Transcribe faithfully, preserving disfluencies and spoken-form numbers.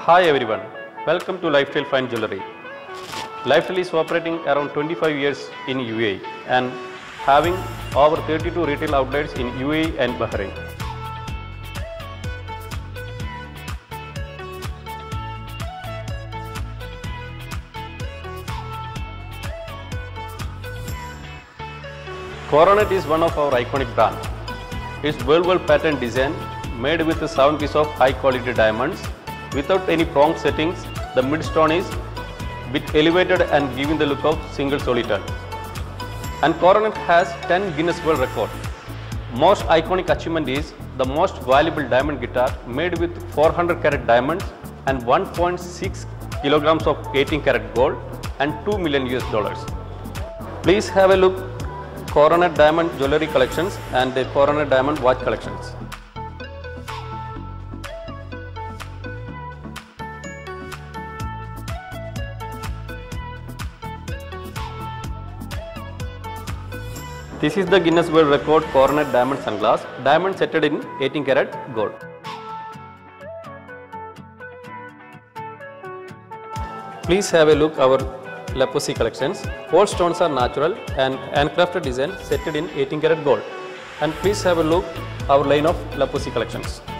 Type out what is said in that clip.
Hi everyone, welcome to Lifestyle Fine Jewelry. Lifestyle is operating around twenty-five years in U A E and having over thirty-two retail outlets in U A E and Bahrain. Coronet is one of our iconic brands. Its worldwide pattern design made with seven pieces of high quality diamonds without any prong settings. The midstone is bit elevated and giving the look of single solitaire. And Coronet has ten Guinness World Record. Most iconic achievement is the most valuable diamond guitar made with four hundred carat diamonds and one point six kilograms of eighteen carat gold and two million U S dollars. Please have a look Coronet diamond jewelry collections and the Coronet diamond watch collections. This is the Guinness World Record Coronet diamond sunglass, diamond setted in eighteen carat gold. Please have a look our Leprosy collections. All stones are natural and handcrafted design setted in eighteen carat gold. And please have a look our line of Leprosy collections.